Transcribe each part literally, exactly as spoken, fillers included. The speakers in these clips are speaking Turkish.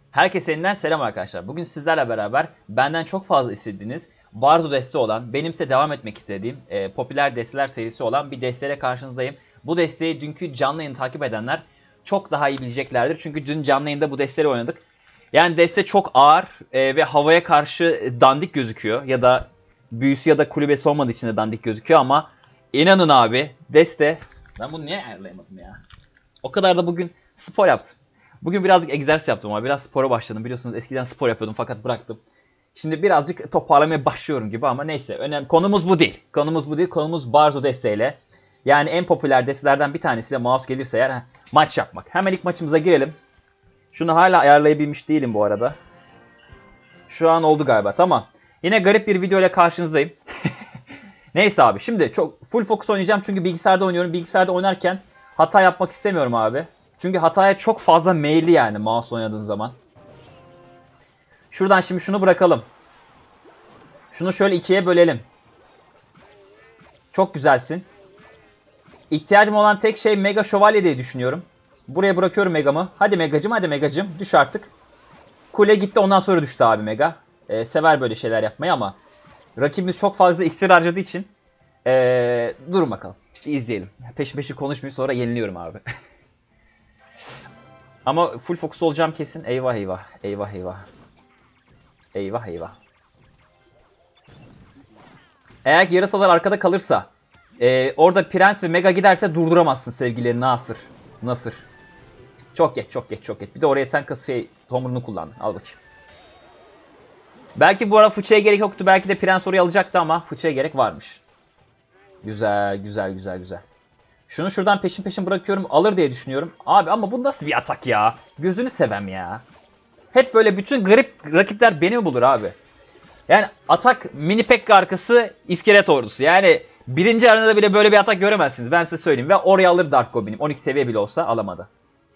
Herkese yeniden selam arkadaşlar. Bugün sizlerle beraber benden çok fazla istediğiniz Barzo deste olan, benimse devam etmek istediğim e, popüler desteler serisi olan bir desteyle karşınızdayım. Bu desteği dünkü canlı yayını takip edenler çok daha iyi bileceklerdir. Çünkü dün canlı yayında bu desteleri oynadık. Yani deste çok ağır e, ve havaya karşı dandik gözüküyor. Ya da büyüsü ya da kulübesi olmadığı için de dandik gözüküyor ama inanın abi deste... Ben bunu niye ayarlayamadım ya? O kadar da bugün spor yaptım. Bugün birazcık egzersiz yaptım ama biraz spora başladım. Biliyorsunuz eskiden spor yapıyordum fakat bıraktım. Şimdi birazcık toparlamaya başlıyorum gibi ama neyse. Önemli. Konumuz bu değil. Konumuz bu değil. Konumuz Barzo desteğiyle. Yani en popüler destelerden bir tanesiyle mouse gelirse eğer heh, maç yapmak. Hemen ilk maçımıza girelim. Şunu hala ayarlayabilmiş değilim bu arada. Şu an oldu galiba. Tamam. Yine garip bir video ile karşınızdayım. Neyse abi. Şimdi çok full focus oynayacağım çünkü bilgisayarda oynuyorum. Bilgisayarda oynarken hata yapmak istemiyorum abi. Çünkü hataya çok fazla meyilli yani mouse oynadığın zaman. Şuradan şimdi şunu bırakalım. Şunu şöyle ikiye bölelim. Çok güzelsin. İhtiyacım olan tek şey Mega Şövalye diye düşünüyorum. Buraya bırakıyorum Mega'mı. Hadi Mega'cım, hadi Mega'cım. Düş artık. Kule gitti, ondan sonra düştü abi Mega. Ee, sever böyle şeyler yapmayı ama rakibimiz çok fazla iksir harcadığı için ee, durun bakalım. Bir izleyelim. Peşi peşi konuşmayayım, sonra yeniliyorum abi. Ama full fokus olacağım kesin. Eyvah eyvah. Eyvah eyvah. Eyvah eyvah. Eğer yarasalar arkada kalırsa, e, orada Prens ve Mega giderse durduramazsın sevgili Nasır. Nasır. Çok geç, çok geç, çok geç. Bir de oraya sen şey, tomrunu kullandın. Al bakayım. Belki bu ara fıçıya gerek yoktu. Belki de Prens oraya alacaktı ama fıçıya gerek varmış. Güzel, güzel, güzel, güzel. Şunu şuradan peşin peşin bırakıyorum. Alır diye düşünüyorum. Abi ama bu nasıl bir atak ya? Gözünü sevem ya. Hep böyle bütün garip rakipler beni mi bulur abi? Yani atak mini pekka arkası iskelet ordusu. Yani birinci arenada bile böyle bir atak göremezsiniz. Ben size söyleyeyim. Ve oraya alır Dark Goblin'im. on iki seviye bile olsa alamadı.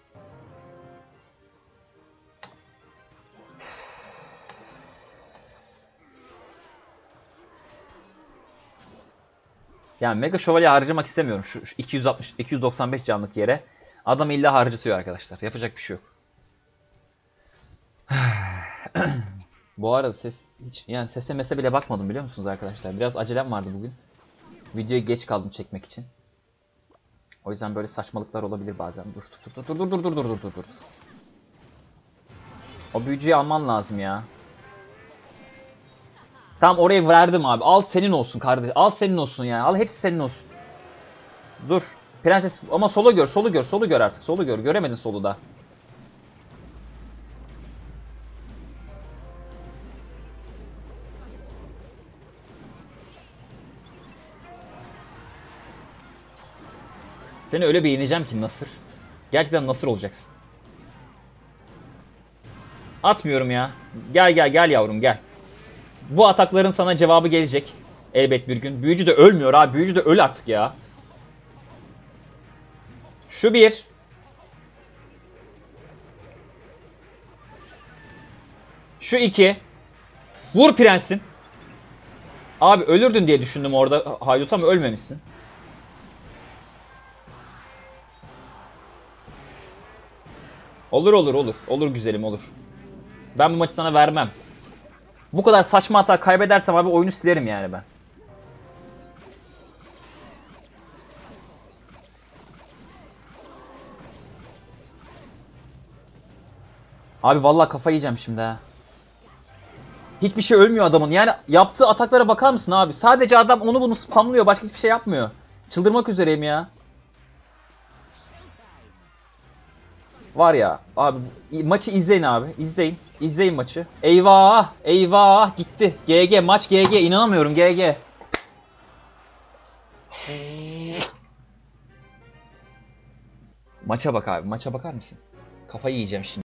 Yani Mega Şövalye harcamak istemiyorum. Şu, şu iki yüz altmış iki yüz doksan beş canlık yere. Adam illa harcatıyor arkadaşlar. Yapacak bir şey yok. Bu arada ses hiç yani sese mese bile bakmadım biliyor musunuz arkadaşlar? Biraz acelem vardı bugün. Videoya geç kaldım çekmek için. O yüzden böyle saçmalıklar olabilir bazen. Dur dur dur dur dur dur dur dur dur dur. O büyücüyü alman lazım ya. Tamam orayı verdim abi. Al senin olsun kardeş. Al senin olsun ya. Al hepsi senin olsun. Dur. Prenses ama solu gör, solu gör, solu gör artık. Solu gör. Göremedin solu da. Seni öyle bir yeneceğim ki Nasır. Gerçekten Nasır olacaksın. Atmıyorum ya. Gel gel gel yavrum gel. Bu atakların sana cevabı gelecek. Elbet bir gün. Büyücü de ölmüyor abi. Büyücü de öl artık ya. Şu bir. Şu iki. Vur prensin. Abi ölürdün diye düşündüm orada haydut ama ölmemişsin. Olur olur olur. Olur güzelim olur. Ben bu maçı sana vermem. Bu kadar saçma hata kaybedersem abi oyunu silerim yani ben. Abi vallahi kafa yiyeceğim şimdi ha. Hiçbir şey ölmüyor adamın. Yani yaptığı ataklara bakar mısın abi? Sadece adam onu bunu spamlıyor. Başka hiçbir şey yapmıyor. Çıldırmak üzereyim ya. Var ya abi maçı izleyin abi. İzleyin. İzleyin maçı. Eyvah! Eyvah! Gitti. G G maç G G. İnanamıyorum G G. Maça bak abi. Maça bakar mısın? Kafayı yiyeceğim şimdi.